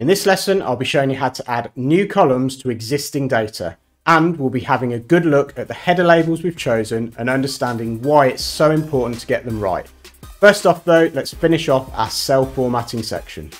In this lesson, I'll be showing you how to add new columns to existing data, and we'll be having a good look at the header labels we've chosen and understanding why it's so important to get them right. First off though, let's finish off our cell formatting section.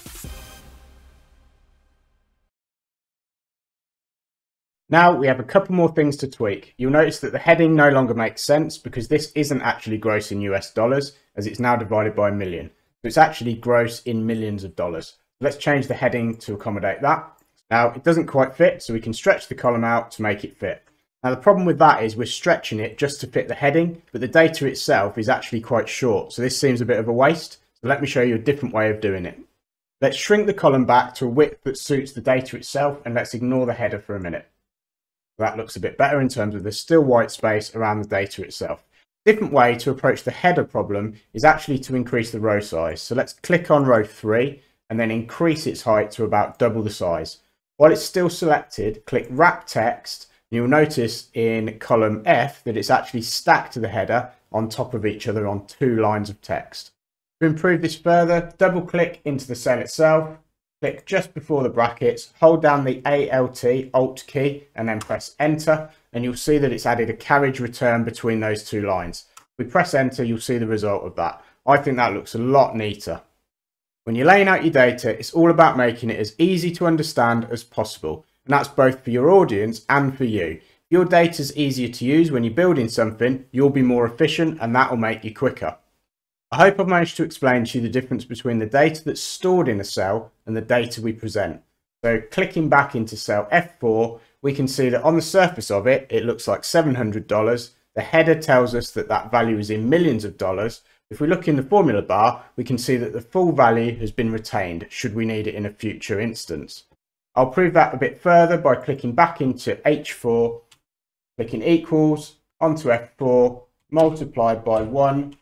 Now we have a couple more things to tweak. You'll notice that the heading no longer makes sense because this isn't actually gross in US dollars, as it's now divided by a million. So it's actually gross in millions of dollars. Let's change the heading to accommodate that. Now it doesn't quite fit, so we can stretch the column out to make it fit. Now the problem with that is we're stretching it just to fit the heading, but the data itself is actually quite short, so this seems a bit of a waste. So let me show you a different way of doing it. Let's shrink the column back to a width that suits the data itself, and let's ignore the header for a minute. That looks a bit better in terms of there's still white space around the data itself. A different way to approach the header problem is actually to increase the row size. So let's click on row 3 and then increase its height to about double the size. While it's still selected, click wrap text. And you'll notice in column F that it's actually stacked to the header on top of each other on 2 lines of text. To improve this further, double click into the cell itself. Click just before the brackets, hold down the Alt key and then press enter, and you'll see that it's added a carriage return between those 2 lines. If we press enter, you'll see the result of that. I think that looks a lot neater. When you're laying out your data, it's all about making it as easy to understand as possible, and that's both for your audience and for you. If your data's easier to use when you're building something, you'll be more efficient and that will make you quicker. I hope I've managed to explain to you the difference between the data that's stored in a cell and the data we present. So clicking back into cell F4, we can see that on the surface of it, it looks like $700. The header tells us that that value is in millions of dollars. If we look in the formula bar, we can see that the full value has been retained should we need it in a future instance. I'll prove that a bit further by clicking back into H4, clicking equals, onto F4, multiplied by 1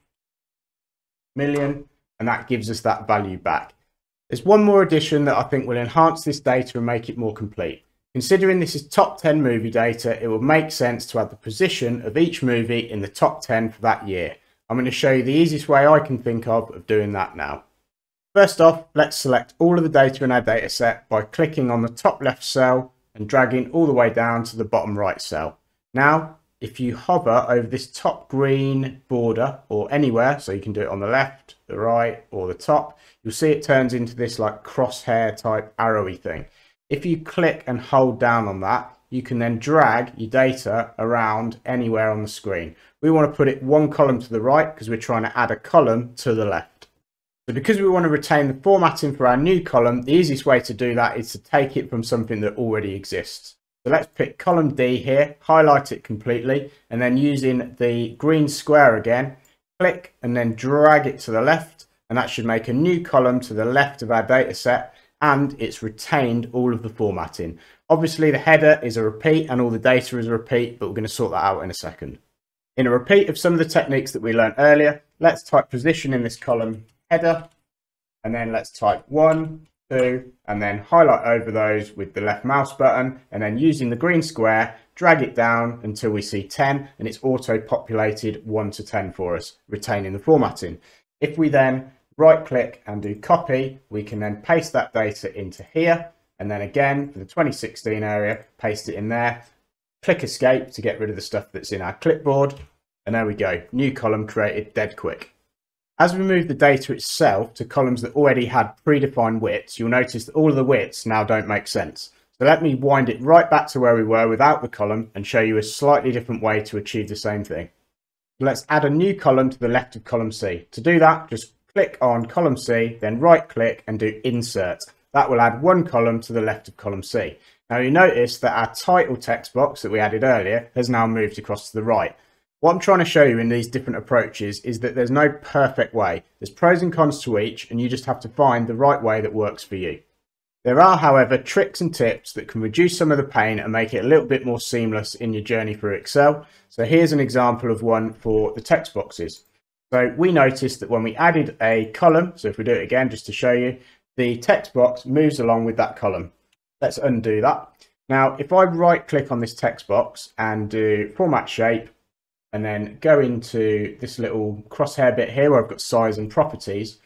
million, and that gives us that value back. There's one more addition that I think will enhance this data and make it more complete. Considering this is top 10 movie data, it will make sense to add the position of each movie in the top 10 for that year. I'm going to show you the easiest way I can think of doing that now. First off, let's select all of the data in our data set by clicking on the top left cell and dragging all the way down to the bottom right cell. Now, if you hover over this top green border or anywhere, so you can do it on the left, the right, or the top, you'll see it turns into this like crosshair type arrowy thing. If you click and hold down on that, you can then drag your data around anywhere on the screen. We want to put it 1 column to the right because we're trying to add a column to the left. So because we want to retain the formatting for our new column, the easiest way to do that is to take it from something that already exists. So let's pick column D here, highlight it completely, and then using the green square again, click and then drag it to the left, and that should make a new column to the left of our data set, and it's retained all of the formatting. Obviously the header is a repeat and all the data is a repeat, but we're going to sort that out in a second. In a repeat of some of the techniques that we learned earlier, let's type position in this column header, and then let's type 1, 2, and then highlight over those with the left mouse button, and then using the green square, drag it down until we see 10, and it's auto populated 1 to 10 for us, retaining the formatting. If we then right click and do copy, we can then paste that data into here, and then again for the 2016 area, paste it in there, click escape to get rid of the stuff that's in our clipboard, and there we go, new column created dead quick. As we move the data itself to columns that already had predefined widths, you'll notice that all of the widths now don't make sense. So let me wind it right back to where we were without the column and show you a slightly different way to achieve the same thing. Let's add a new column to the left of column C. To do that, just click on column C, then right click and do insert. That will add 1 column to the left of column C. Now you notice that our title text box that we added earlier has now moved across to the right. What I'm trying to show you in these different approaches is that there's no perfect way. There's pros and cons to each, and you just have to find the right way that works for you. There are, however, tricks and tips that can reduce some of the pain and make it a little bit more seamless in your journey through Excel. So here's an example of one for the text boxes. So we noticed that when we added a column, so if we do it again just to show you, the text box moves along with that column. Let's undo that. Now, if I right click on this text box and do format shape, and then go into this little crosshair bit here where I've got size and properties,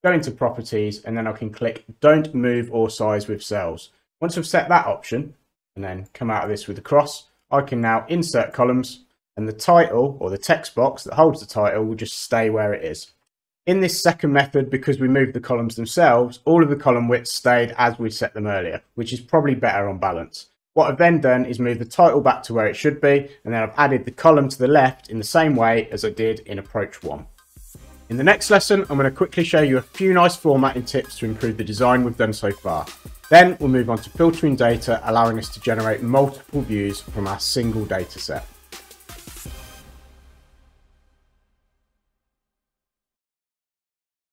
go into properties, and then I can click don't move or size with cells. Once I've set that option and then come out of this with a cross, I can now insert columns, and the title or the text box that holds the title will just stay where it is. In this second method, because we moved the columns themselves, all of the column widths stayed as we set them earlier, which is probably better on balance. What I've then done is move the title back to where it should be, and then I've added the column to the left in the same way as I did in approach 1. In the next lesson, I'm going to quickly show you a few nice formatting tips to improve the design we've done so far. Then we'll move on to filtering data, allowing us to generate multiple views from our single data set.